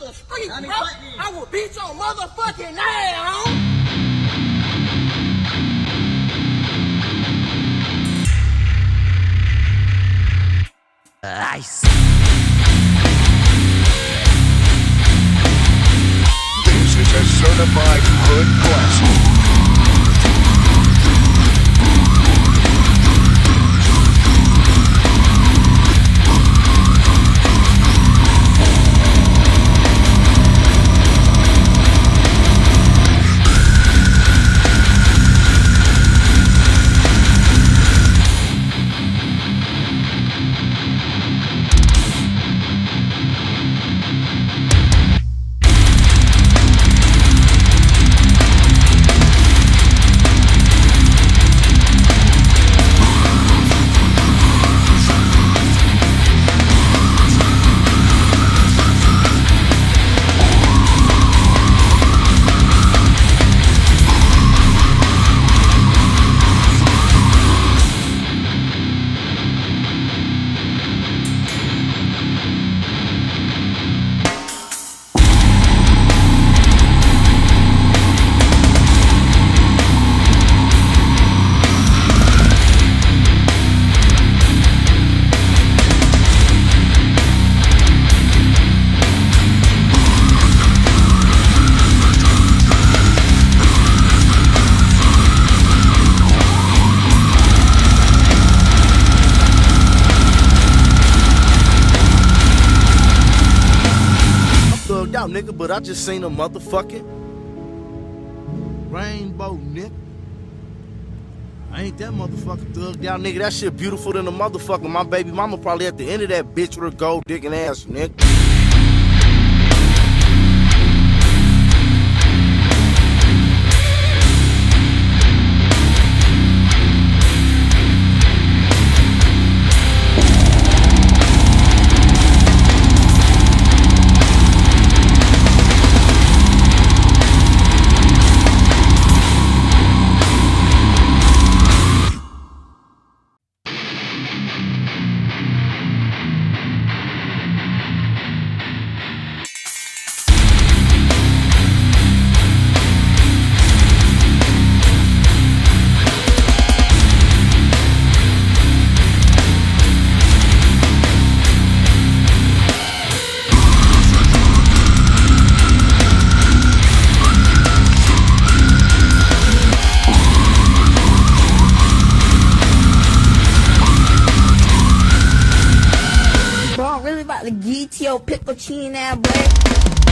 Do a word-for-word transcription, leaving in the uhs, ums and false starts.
the street, bro. I will beat your motherfucking ass, homie. Nice. This is a certified hood classic. Out, nigga, but I just seen a motherfucking rainbow, nigga. I ain't that motherfucking thugged out, nigga. That shit beautiful than a motherfucker. My baby mama probably at the end of that bitch with her gold digging ass, nigga. Bro, I'm really about to get your pickle chin now, boy.